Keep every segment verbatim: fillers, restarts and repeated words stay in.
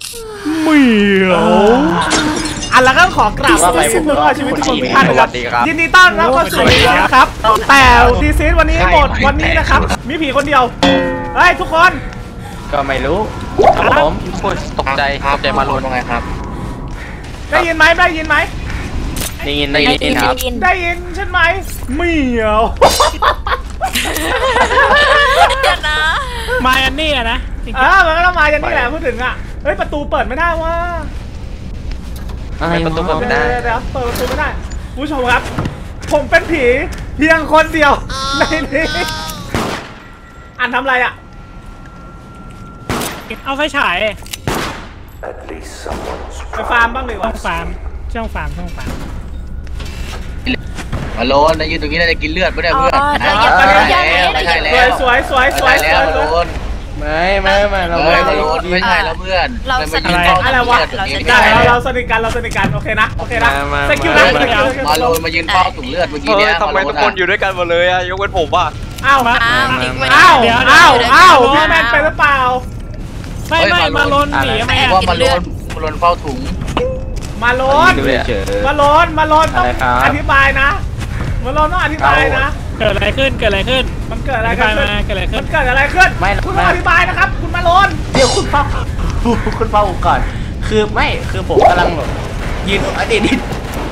เหมียวอันแล้วก็ขอกราบสวัสดีผู้รอดชีวิตทุกคนทุกท่านครับยินดีต้อนรับเข้าสู่ดีซีครับแต่ดีซีวันนี้หมดวันนี้นะครับมีผีคนเดียวเฮ้ยทุกคนก็ไม่รู้ครับผมพูดตกใจตกใจมาลุ้นยังไงครับได้ยินไหมได้ยินไหมได้ยินได้ยินครับได้ยินใช่ไหมเหมียวเดี๋ยวนะมาอันนี้อะนะเออมันก็ต้องมาอันนี้แหละพูดถึงอ่ะเฮ้ยประตูเปิดไม่ได้ว่าประตูเปิดไม่ได้เดี๋ยวเปิดประตูไม่ได้ผู้ชมครับผมเป็นผีเพียงคนเดียวในนี้อ่านทำอะไรอ่ะเอาไฟฉายไปฟาร์มบ้างเลยวะฟาร์มช่องฟาร์มช่องฟาร์มมาโลนนะยืนตรงนี้น่าจะกินเลือดไม่ได้เพื่อนไม่ใช่แล้วสวยสวยสวยสวยสวยไม่ไม่ไม่เราไม่โลนไม่ใช่แล้วเพื่อนเราสนิทกันอะไรวะเราสนิทกันเราสนิทกันโอเคนะโอเคนะสกิลนะมาโลนมายืนเฝ้าถุงเลือดเมื่อกี้เนี่ยทำไมทุกคนอยู่ด้วยกันหมดเลยอะยกเว้นผมว่ะอ้าวอ้าวอ้าวอ้าวพี่แมนไปหรือเปล่าไม่ไม่มาโลนหนีไม่ว่ามาโลนมาโลนเฝ้าถุงมาโลนมาโลนมาโลนต้องอธิบายนะมาโลนต้องอธิบายนะเกิดอะไรขึ้นเกิดอะไรขึ้นมันเกิดอะไรขึ้นเกิดอะไรขึ้นมันเกิดอะไรขึ้นไม่คุณอธิบายนะครับคุณมาโลนเดี๋ยวคุณเฝ้าคุณเฝ้าก่อนคือไม่คือผมกำลังแบบยืนอดีต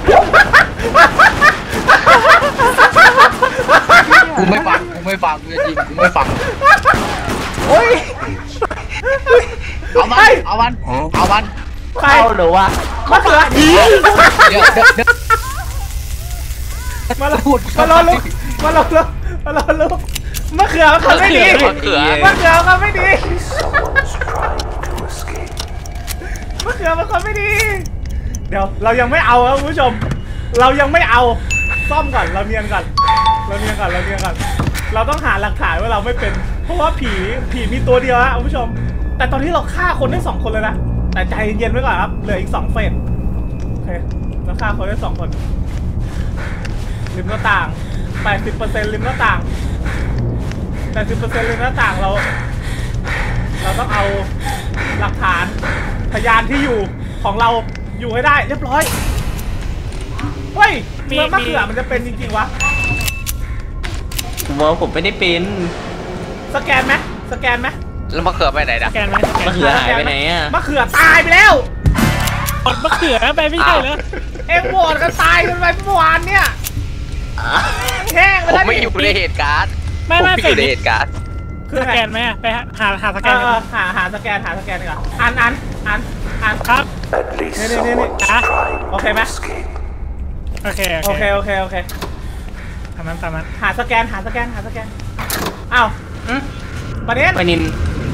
กูไม่ฟังกูไม่ฟังจริงกูไม่ฟังโอ้ยเอามันเอามันเอามันเอาหรือวะมะเขือมาลดมาลดลุกมาลดลุกมาลดลุกมะเขือเขาไม่ดีมะเขือมะเขือเขาไม่ดีมะเขือมันเขาไม่ดีเดี๋ยวเรายังไม่เอาครับคุณผู้ชมเรายังไม่เอาซ่อมก่อนเราเนียนก่อนเราเนียนก่อนเราเนียนก่อนเราต้องหาหลักฐานว่าเราไม่เป็นเพราะว่าผีผีมีตัวเดียวนะคุณผู้ชมแต่ตอนนี้เราฆ่าคนได้สองคนเลยนะแต่ใจเย็นไว้ก่อนครับเหลืออีกสองเฟสโอเคเราฆ่าคนได้สองคนริมหน้าต่าง แปดสิบเปอร์เซ็นต์ ริมหน้าต่าง แปดสิบเปอร์เซ็นต์ ริมหน้าต่างเราเราต้องเอาหลักฐานพยานที่อยู่ของเราอยู่ให้ได้เรียบร้อยเฮ้ยเมื่อมะเขือมันจะเป็นจริงๆวะผมว่าผมไม่ได้เป็นสแกนไหมสแกนไหมแล้วมะเขือไปไหนนะสแกนไหมมะเขือหายไปไหนอ่ะมะเขือตายไปแล้วมะเขือไปไม่ใช่เหรอเอ็งโหวตกันตายกันไปเมื่อวานเนี่ยแห้งไปแล้วผมไม่อยู่ในเหตุการณ์ไม่ไม่อยู่ในเหตุการณ์คือสแกนไหมไปหาหาสแกนหาหาสแกนหาสแกนดีกว่าอ่านอ่านอ่านอ่านครับนี่นี่นี่นี่โอเคไหมโอเคโอเคโอเคโอเคทำนั้นทำนั้นหาสแกนหาสแกนหาสแกนอ้าวปนินปนิน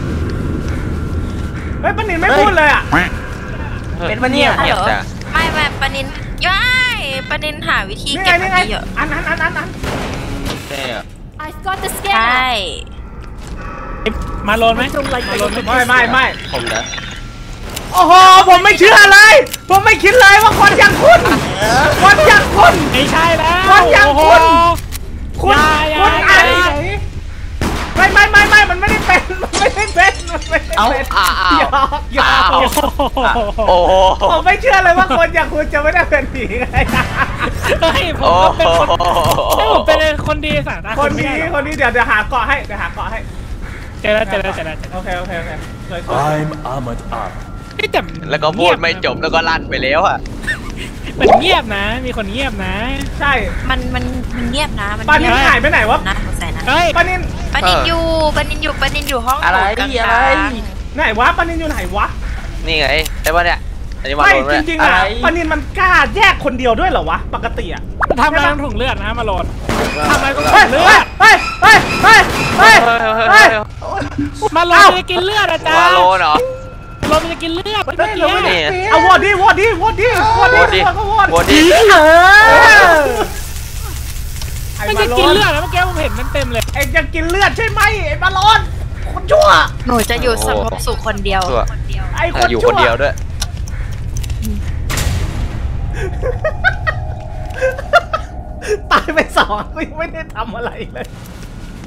เฮ้ยปนินไม่พูดเลยอ่ะเป็นปนินเหรอไม่ไม่ปนินย่ายปนินหาวิธีเก็บมันเยอะอันนั้นอันนั้นอันใช่อะใช่มาโลนไหมมาโลนไม่ไม่ไม่ผมนะโอ้โหผมไม่เชื่อเลยผมไม่คิดเลยว่าคนอย่างคุณคนอย่างคุณไม่ใช่แล้วคนอย่างคุณคุณคุณอ่านไม่ไม่ไม่ไม่มันไม่ได้เป็นมันไม่ได้เป็นมันไม่ได้เป็นหยอกหยอกโอ้โหผมไม่เชื่อเลยว่าคนอย่างคุณจะไม่ได้เป็นผีไงเฮ้ยผมก็เป็นคนผมเป็นคนดีสัตว์คนนี้คนนี้เดี๋ยวเดี๋ยวหาเกาะให้เดี๋ยวหาเกาะให้เจอแล้วเจอแล้วเจอแล้วโอเคโอเคโอเค I'm Ahmad Ab แล้วก็พูดไม่จบแล้วก็ลั่นไปแล้วอ่ะมันเงียบนะมีคนเงียบนะใช่มันมันมันเงียบนะมันปานินหายไปไหนวะนะใส่นะปานินปานินอยู่ปานินอยู่ปานินอยู่ห้องอะไรอะไรไหนวะปานินอยู่ไหนวะนี่ไงไอ้วะเนี่ยไม่จริงๆอ่ะปานินมันกล้าแยกคนเดียวด้วยเหรอวะปกติอ่ะทำอะไรต้องถุงเลือดนะมาโลนทำอะไรต้องถุงเลือดเฮ้ยเฮ้ยเฮ้ยเฮ้ยเฮ้ยมาโลนจะกินเลือดอาจารย์มาโลนเหรอโลนจะกินเลือดเมื่อกี้เอาวอดดิวอดดิวอดดิวอดดิก็วอดวอดดิเออไม่จะกินเลือดแล้วเมื่อกี้ผมเห็นมันเต็มเลยไอ้จะกินเลือดใช่ไหมไอ้มาโลนคนชั่วหนูจะอยู่สงบสุขคนเดียวไอ้คนชั่วอยู่คนเดียวด้วยตายไปสองไม่ได้ทำอะไรเลย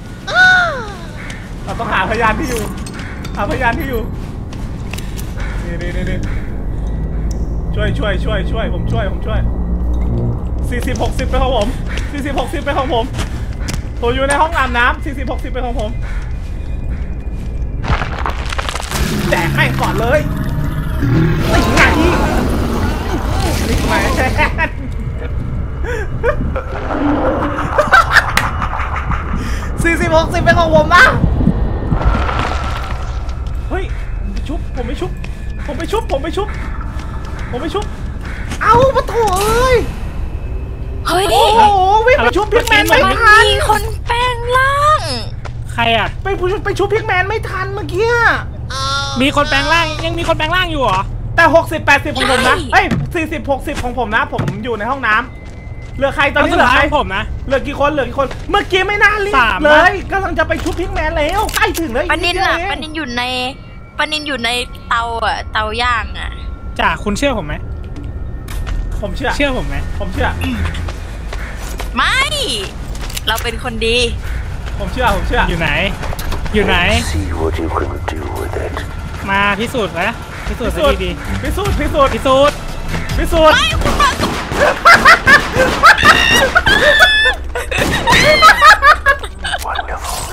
เราต้องหาพยานที่อยู่หาพยานที่อยู่นี่นี่นี่นี่ช่วยช่วยช่วยช่วยผมช่วยผมช่วยสี่สิบหกสิบไปของผมสี่สิบหกสิบไปของผมผมอยู่ในห้องอาบน้ำสี่สิบหกสิบไปของผมแจกให้ก่อนเลยนี่ไงนี่ไงแทนสี่สิบหกสิบเป็นของผมนะเฮ้ยชุบผมไม่ชุบผมไม่ชุบผมไม่ชุบผมไม่ชุบเอาปะโถเอ้ยเฮ้ยโอ้โหวิ่งไปชุบพิกแมนไม่มันทันมีคนแปลงร่างใครอ่ะไปชุบไปชุบพิกแมนไม่ทันเมื่อกี้มีคนแปลงร่างยังมีคนแปลงร่างอยู่เหรอแต่หกสิบแปดสิบของผมนะเอ้ยสี่สิบหกสิบของผมนะผมอยู่ในห้องน้ำเหลือใครตอนนี้เหลือใครผมนะเหลือกี่คนเหลือกี่คนเมื่อกี้ไม่น่ารีบสามเลยกำลังจะไปชุบพิกแมนแล้วใกล้ถึงแล้วปานินอีกอะเดียวปานินอยู่ในปานินอยู่ในเตาอะเตาย่างอะจ่าคุณเชื่อผมไหมผมเชื่อเชื่อผมไหมผมเชื่อไม่ เราเป็นคนดีผมเชื่อผมเชื่ออยู่ไหน อยู่ไหน See what you can do with it. มาพิสูจน์นะพิสูจน์พิซะสูจน์ดีพิสูจน์พิสูจน์ๆพิสูจน์พิสูจน์ไม่คุณมา Wonderful.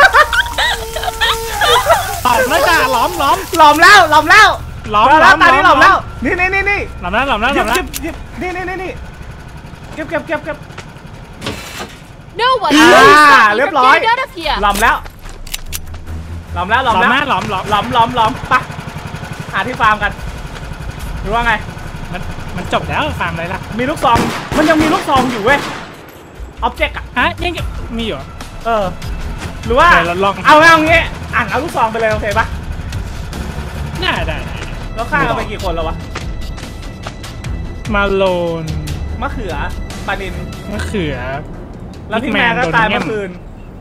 ตอบแล้วจ้าหลอมหลอมหลอมแล้วหลอมแล้วหลอมแล้วหลอมตานี้หหลลออมมแล้วนี่นี่นี่นี่หลอมแล้วหลอมแล้วหหลยิอบ มแล้หยิวบหยิบนี่นี่นี่นี่เก็บเก็บเก็บเก็บ No one อ่า knows เรียบ that ร้อย you're out of here. หลอมแล้วหลอมแล้วหหลลออมมแล้วแม่หลอมหลอมหลอมหลอมหลอมไปหาที่ฟาร์มกันหรือว่าไงมันมันจบแล้วฟาร์มอะไรล่ะมีลูกซองมันยังมีลูกซองอยู่เว้ยอ็อบเจกต์อะฮะยังมีอยู่เออหรือว่าเดี๋ยวเราลองเอาเอางี้อ่านเอาลูกซองไปเลยโอเคปะน่าได้ได้แล้วฆ่ากันไปกี่คนแล้ววะมาโลนมะเขือปานินมะเขือแล้วพี่แมนก็ตายเมื่อคืน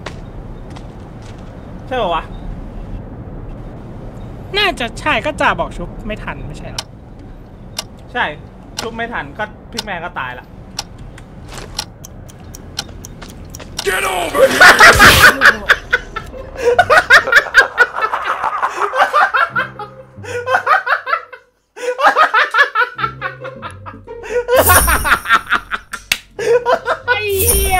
ใช่ป่าวะน่าจะใช่ก็จ่าบอกชุบไม่ทันไม่ใช่หรอใช่ชุบไม่ทันก็พี่แมนก็ตายละ Get over here! ไอ้เหี้ย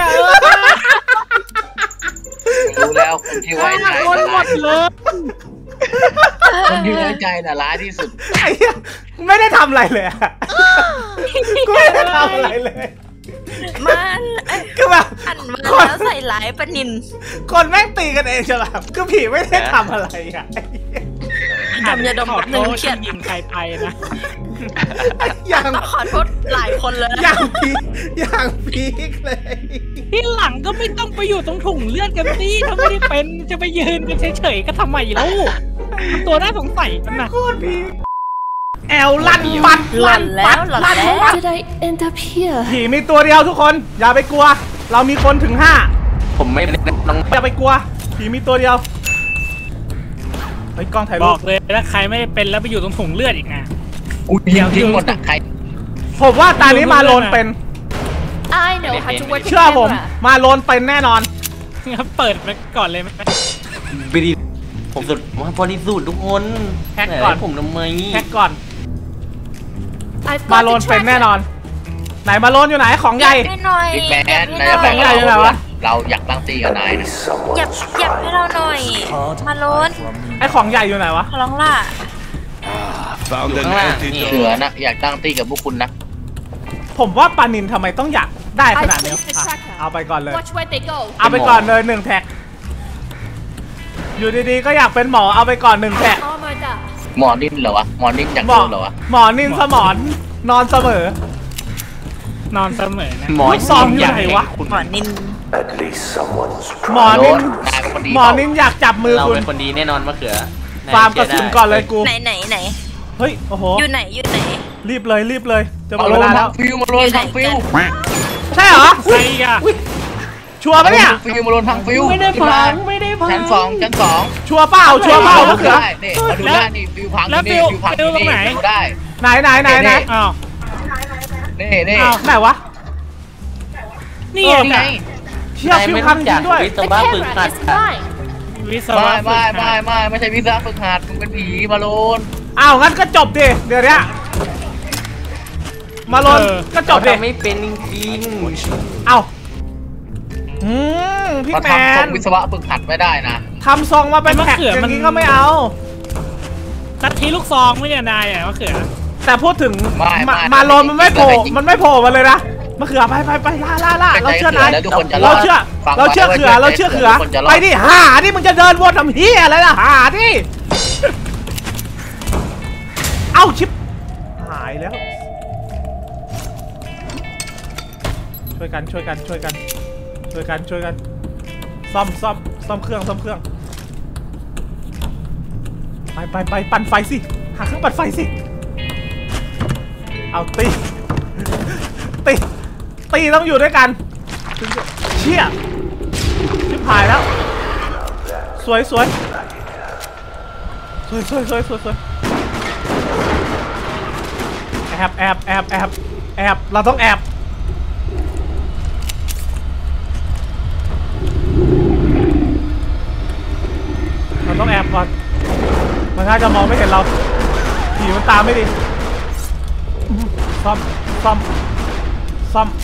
รู้แล้วคนที่ไว้ใจโดนน่ะหมร้ายดเลยคนที่ไว้ใจน่ะร้ายที่สุดไอ้เหี้ยไม่ได้ทำอะไรเลยอะกูไม่ได้ทำอะไรเลยมันเอ้ยคือแบบหันมาคนแล้วใส่ร้ายปานินคนแม่งตีกันเองใช่ป่ะคือผีไม่ได้ทำอะไรอ่ะดมยาดมขอหโทนึ่งษเขียนที่ยิงใครไปนะอย่างขอโทษหลายคนเลยอย่างพีคอย่างพีคเลยที่หลังก็ไม่ต้องไปอยู่ตรงถุงเลือดกันสิถ้าไม่ได้เป็นจะไปยืนกันเฉยๆก็ทำไมแล้วตัวน่าสงสัยกันนะโคตรพีคแอลลั่นปัดหล่อนแล้วหล่อนแล้วปัด Did I end up here? ผีมีตัวเดียวทุกคนอย่าไปกลัว เรามีคนถึงห้าผมไม่น้องอย่าไปกลัวผีมีตัวเดียวเฮ้ยกล้องถ่ายบรูอปกเลยถ้าใครไม่ได้เป็นแล้วไปอยู่ตรงถุงเลือดอีกนะกูยิงทิ้งหมดอ่ะใครผมว่าตานี้มาโลนเป็น I know how to work the เชื่อผม camera. มาโลนเป็นแน่นอนงั้นเปิดไปก่อนเลยไหมบริผมสุดว่าบริสุทธิ์ทุกคนแฮกก่อนไหผมทำไมแฮกก่อน I've มา got โลน the เป็น tracker. แน่นอน ไหนมาโลนอยู่ไหนของใหญ่ให้หน่อยบิ๊กแมหยันบนายให้จะหแบ่น่งอยของใหญ่อยู่ไหนวะเราอยากตั้งตีกับนายนะหยับ Someone's หยับให้เราหน่อย Hard มาโลน from me. ไอของใหญ่อยู่ไหนวะขอร้องล่ะ Found an ข้างล่างนี่ antidote. เสือนะอยากตั้งตีกับพวกคุณนะผมว่าปานินทำไมต้องอยากได้ขนาดนี้ I placed the อ่ะ tracker. เอาไปก่อนเลย Watch where they go. เอาไปก่อนเลยหนึ่งแท็ก อยู่ดีๆก็อยากเป็นหมอเอาไปก่อนหนึ่งแท็ก Armored up. หมอนินเหรอวะหมอนินอยากหมโดอนเหรอวะหมอนินสมอนนอนเสมอนอนเสมอนะหมอลูกซองอยู่ไหนวะหมอนิน At least someone's หมอ trying. นินนายเป็นคนดีหมอนินอยากจับมือเราคุณเป็นคนดีแน่นอนมะเขือฟาร์มกระสุนก่อนเลยกูไหนไหนไหนเฮ้ย โอ้โหอยู่ไหนอยู่ไหนรีบเลยรีบเลย จะหมมาดโลเวน ลาแล้ทาว งฟิวมาโลนทางฟิวใช่เหรอใครอีกอะอุ๊ยชัวร์ปะเนี่ยฟิวมาโลนทางฟิวไม่ได้พังไม่ได้พังชั้นสองชั้นสองชัวร์เปล่าชัวร์เปล่ามะเขือได้นี่มาดูได้นี่ฟิวพังแล้วนี่ฟิวฟิวพังฟิวตรงไหนดูได้ไหนไหนไหนไหนอ้าวนี่นี่อ้าวไหนวะนี่นี่ไงไงเชี่ยฟิวพังจริงด้วยวิศ The วะฝึก camera หัด is mine. วิศไม่วะไม่ไม่ไม่ไม่ใช่วิศวะฝึกหัดมึงเป็นผีมาโลนอ้าวงั้นก็จบดิเดี๋ยวเนี้ยมาลนก็จบดิเขาทำไม่เป็นจริงเอ้าอืมพี่เขาแมทำทรนงวิศวะฝึกหัดไม่ได้นะทำซองมาเป็นแพ็คอย่างนี้ก็ไม่เอาตัดทีลูกซองไม่เนี่ยนายอ่ะมะเขือแต่พูดถึงไม่มาไม่มาลนมันไม่โผล่ไม่จริงมันไม่โผล่มาเลยนะมะเขือไปไปไปล่าล่าล่าเราเชื่อนายแล้วทุกคนจะรเราอดเชื่อฟังเราเชื่อไว้เขือเราเชื่อเขือทุกคนจะรอดไปดิหาดิมึงจะเดินวนทำเฮียอะไรล่ะหาดิเอ้าชิปหายแล้ว ช่วยกันช่วยกันช่วยกันช่วยกันช่วยกันซ่อมซ่อมซ่อมเครื่องซ่อมเครื่องไปไปไปปั่นไฟสิหาเครื่องปั่นไฟสิเอาตีตีตีต้องอยู่ด้วยกันเชี่ยชิบหายแล้วสวยสวยสวยสวยสวยสวยสวยแอบแอบแอบแอบแอบเราต้องแอบเราต้องแอบก่อนมันน่าจะมองไม่เห็นเราผีมันตามไม่ดีซ่อมซ่อมซ่อม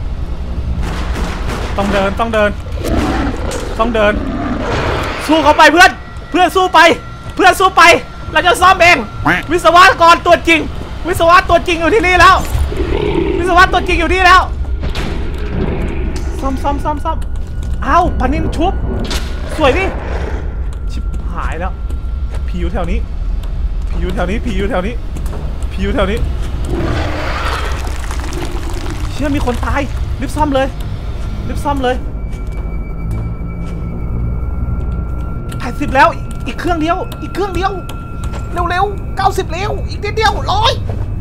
ต้องเดินต้องเดินต้องเดินสู้เขาไปเพื่อนเพื่อนสู้ไปเพื่อนสู้ไปเราจะซ่อมเองวิศวกรตัวจริงวิศวะตัวจริงอยู่ที่นี่แล้ววิศวะตัวจริงอยู่ที่แล้วซ่อมซ่อมซ่อมซ่อมอ้าวปานินชุบสวยดิชิบหายแล้วผีอยู่แถวนี้ผีอยู่แถวนี้ผีอยู่แถวนี้ผีอยู่แถวนี้เชื่อมีคนตายรีบซ่อมเลยรีบซ่อมเลยแปดสิบแล้วอีกเครื่องเดียวอีกเครื่องเดียวเร็วๆเก้าสิบเร็วอีกนิดเดียวร้อย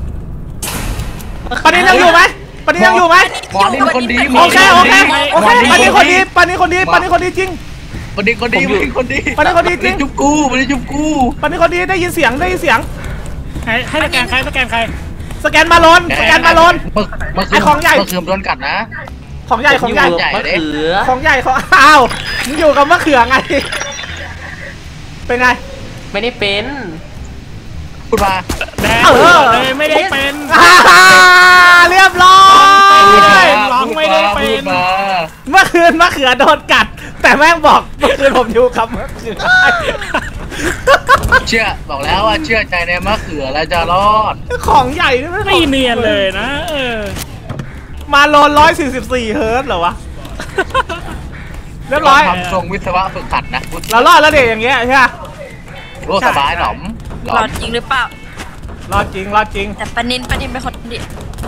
ปานินยังอยู่ไหมปานินยังอยู่ไหมหมอนี่คนดีโอเคโอเคโอเคปานินคคนนดีดีปานินคนดีปานินคนดีจริงคนดีคนดีคนดีปานินคนดีจริงจุบกูไม่ได้จุบกูปานินคนดีได้ยินเสียงได้ยินเสียงให้ให้สแกนใครสแกนใครสแกนมาลนสแกนมาลนเมื่อเมื่อคืไอ้นของใหญ่เมื่อคืนโดนกัดนะของใหญ่ของๆใหญ่อยู่กับมะเขือของใหญ่ของอ้าวมึงอยู่กับมะเขือไงเป็นไงไม่ได้เป็นพูดมาแดงเออเลยไม่ได้เป็นอ่าเรียบร้อยร้องไม่ได้เป็นพูดมาเมื่อคืนมะเขือโดนกัด แต่แม่งบอกเมื่อคืนผมอยู่กับมะเขือเชื่อบอกแล้วว่าเชื่อใจในมะเขือแล้วจะรอดของใหญ่นี่ไม่ไม่เนียนเลยนะเออมาโลนร้อยสี่สิบสี่เฮิร์ตซ์เหรอวะเรียบร้อยทำทรงวิศวะฝึกหัดนะเรารอดแล้วเด็กอย่างเงี้ยใช่ไหมโอ้สบายหนอมหนหลออมดจริงหรือเปล่ารอดจริงรอดจริงแต่ปานินปานินเป็นคนดี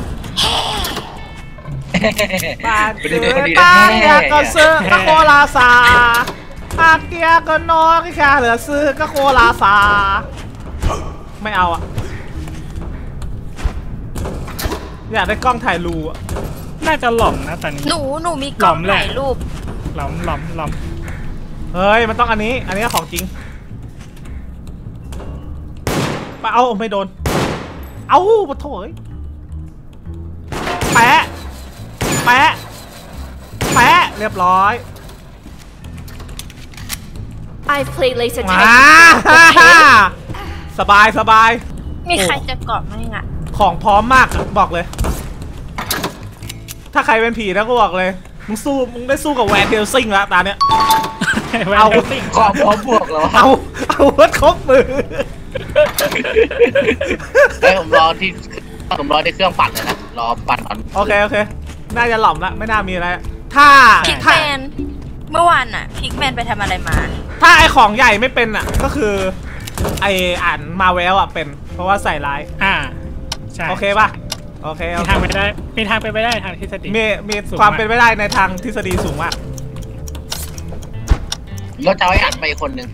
ปาเป็นเดืเด็กคนดีปาแน่เกียก็ซื้อก็โคลาซาปาเกียก็นอนก็แค่เหลือซื้อก็โคลาซาไม่เอาอะอยากได้กล้องถ่ายรูอะน่าจะหล่อมนะตอนนี้หนูหนูมีกล้องหลอมแหละถ่ายรูปหล่อมหล่อมหล่อมเฮ้ยมันต้องอันนี้อันนี้ของจริงไปเอาไม่โดนเอาปะโถเอ้ยแปะแปะแปะเรียบร้อย I play laser มา tag. สบายสบายมีใครจะเกาะไหมอ่ะของพร้อมมากอะบอกเลย ถ้าใครเป็นผีนะก็บอกเลยมึงสู้มึงได้สู้กับแวนเดลซิงแล้วตาเนี้ย เอาขอบพร้อมบวกแล้วเอาเอาวัดครบมือไอ้ผมรอที่ผมรอที่เครื่องปั่นเลยนะรอปั่นก่อนโอเคโอเคน่าจะหล่อมละไม่น่ามีอะไรถ้าพิกแมถ้านเมื่อวานอ่ะพิกแมนไปทำอะไรมาถ้าไอของใหญ่ไม่เป็นอ่ะก็คือไออ่านมาแววอ่ะเป็น เพราะว่าใส่ร้ายอ่าใช่โอเคป่ะโอเคโอมีเคทางไปได้มีทางไปไม่ได้ทางทฤษฎีมีมีสูงความมากเป็นไปได้ในทางทฤษฎีสูงมากเราจะเอาไอ้อัดไปอีกคนหนึ่ง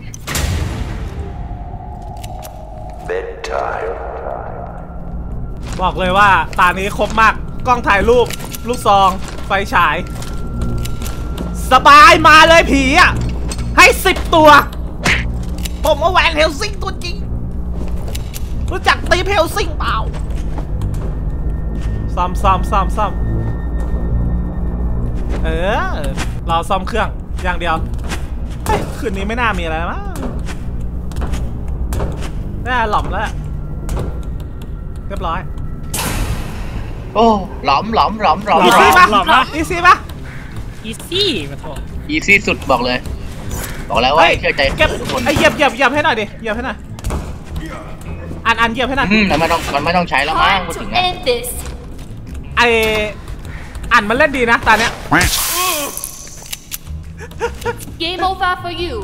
Bedtime. บอกเลยว่าตานี้ครบมากกล้องถ่ายรูปลูกซองไฟฉาย สบายมาเลยผีอ่ะให้สิบตัว ผมว่าแหวนเฮลซิงตัวจริง รู้จักตีเฮลซิงเปล่าซ่อมซ่อมซ่อมซ่อมเออเราซ่อมเครื่องอย่างเดียวเฮ้ยคืนนี้ไม่น่ามีอะไรมั้งน่าหล่อมแล้วเรียบร้อยโอ้หลอมหลอมหลอมหลอมอีหลอซี่มปะหลอมปะอีซี่ปะอีซี่มาโถอีซี่สุดบอกเลย บอกแล้วว่าเฮ้ยเชื่อใจเก็บทุกคนไอ้เหยียบเหยียบเหยียบให้หน่อยดิเหยียบให้หน่อยอันอันเหยียบให้หน่อยอืมมันไม่ต้องมันไม่ต้องใช้แล้วมั้ง Time พูดถึง to นะ end this. ไออันมันเล่นดีนะตาเนี้ย Game over for you.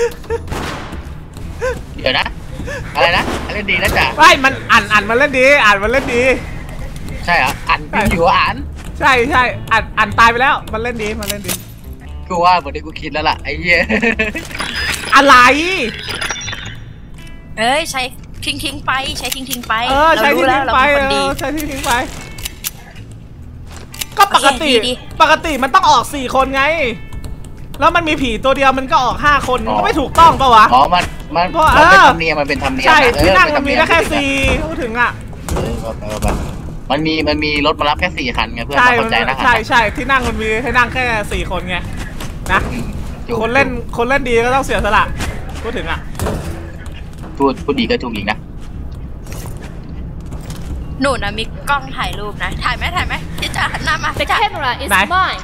เดี๋ยวนะ อะไรนะอะไรดีนะจ๊ะไม่มันอันอันมันเล่นดีอันมันเล่นดีใช่เหรออ่านอยู่อ่านใช่ใช่อันอันตายไปแล้วมันเล่นดีมันเล่นดีกูว่าเหมือนที่กูคิดแล้วล่ะไอ้เหี้ยอะไรเอ้ยใช้ทิ้งทิ้งๆไปใช้ทิ้งทิ้งๆไปเออใช้รู้ที่แล้ทิ้วงเราไปเป็นคนเอดีอใช้ที่ทิ้งไป ก็ปกติโอเคดีปกติมันต้องออกสี่คนไง แล้วมันมีผีตัวเดียวมันก็ออกห้าคนมันอ๋อก็ไม่ถูกต้องปะวะอ๋อมันมันเพราะมันเป็นเออธรรมเนียมมันเป็นธรรมเนียมใช่อะเออที่นั่งเป็มันมีธรได้รแค่เนียสี่พูดถึงอ่ะเออแบบแบบแบบมันมีมันมีรถมารับแค่สี่คันไงเพื่อนใช่เข้าใจนะใช่ใช่ที่นั่งมันมีให้นั่งแค่สี่คนไงนะถูกคนเล่นคนเล่นดีก็ต้องเสียสละพูดถึงอ่ะพูดพูดดีก็ถูกอีกนะหนูนะมีกล้องถ่ายรูปนะ ถ่ายไหมถ่ายไหมพี่จ๋าหันหน้ามา The พี่จ๋า camera is Này. mine.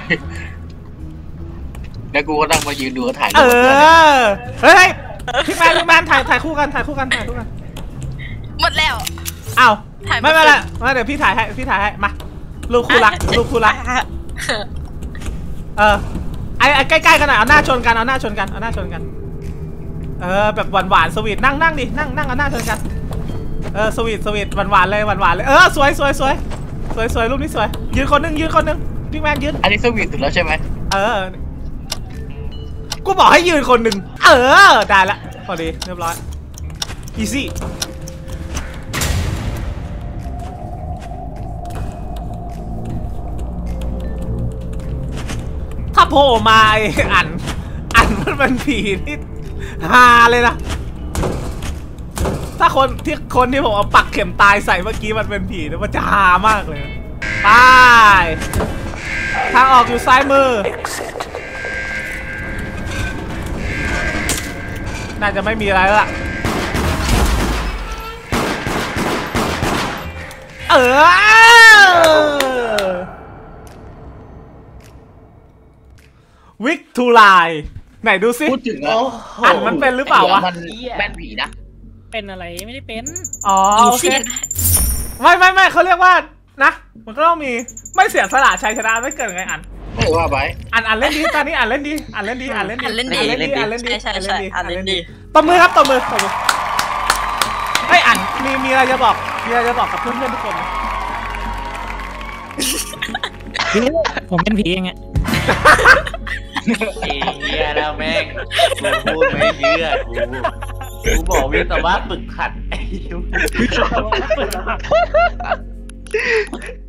แล้วกูก็นั่งมายืนดูเขาถ่ายรูเอปกับเพื่อนเนี่ยอเฮ้ยพี่แมนพี่แมนถ่ายถ่ายคู่กันถ่ายคู่กันถ่ายคู่กันหมดแล้วอ้าวถ่ายไม่ไม่เป็นไรเป็นไม่เดี๋ยวพี่ถ่ายให้พี่ถ่ายให้มารูปคู่รักรูปคู่รักเออไอ้ไอ้ใกล้ๆกันหน่อยเอาหน้าชนกันเอาหน้าชนกันเอาหน้าชนกันเออแบบหวานๆสวีทนั่งนั่งดินั่งนั่งเอาหน้าชนกันเออสวีทสวีทหวานๆเลยหวานๆเลยเออสวยสวยสวยสวยสวยรูปนี้สวยยืนคนหนึงยืนคนหนึงพี่แมนยืนอันนี้สวีทสุดแล้วใช่ไหมเออกูบอกให้ยืนคนหนึ่งเออได้ละพอดีเรียบร้อยอีซี่ถ้าโผล่มาไอ้อันอันมันเป็นผีที่ฮาเลยนะถ้าคนที่คนที่ผมเอาปักเข็มตายใส่เมื่อกี้มันเป็นผีเนี่ยมันจะฮามากเลยนะไปทางออกอยู่ซ้ายมือ Exit. น่าจะไม่มีอะไรแล้วล่ะ เออ วิกทูไลไหนดูสิพูดถึงอะอันมันเป็นหรือเปล่าวะมันแม่นผีนะเป็นอะไรไม่ได้เป็นอ๋ออีโอเคซี่ไม่ไม่ไม่เขาเรียกว่านะ มันก็ต้องมีไม่เสียสละชัยชนะไม่เกิดไงอันไม่ว่าไปอ่านอ่านเล่นดีตอนนี้อ่านเล่นดีอ่านเล่นดีอ่านเล่นดีอ่านเล่นดีอ่านเล่นดีอ่านเล่นดีใช่ใช่ใช่อ่านเล่นดีตบมือครับตบมือตบมือไอ้ยอ่านมีมีอะไรจะบอกมีอะไรจะบอกกับเพื่อนๆทุกคนไหมผมเป็นผีเองอะไอ้เหี้ยแล้วแม่งกูพูดไม่เชื่อกูกูบอกวิศวะฝึกขัดไอ้ยู